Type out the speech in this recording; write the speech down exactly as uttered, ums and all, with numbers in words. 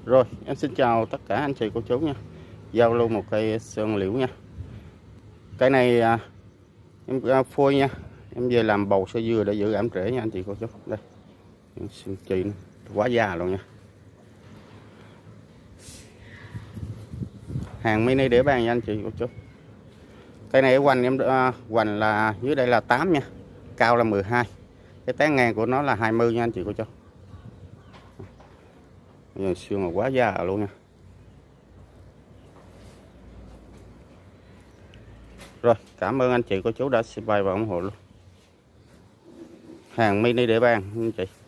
Rồi em xin chào tất cả anh chị cô chú nha. Giao lưu một cây sơn liễu nha. Cây này à, em à, phôi nha. Em về làm bầu sơ dừa để giữ ẩm rễ nha anh chị cô chú. Đây em xin chị quá già luôn nha. Hàng mini để bàn nha anh chị cô chú. Cây này hoành em à, hoành là dưới đây là tám nha, cao là mười hai. Cái tán ngang của nó là hai mươi nha anh chị cô chú. Giờ xương là quá già luôn nha. Rồi, cảm ơn anh chị cô chú đã subscribe và ủng hộ luôn. Hàng mini để bàn anh chị.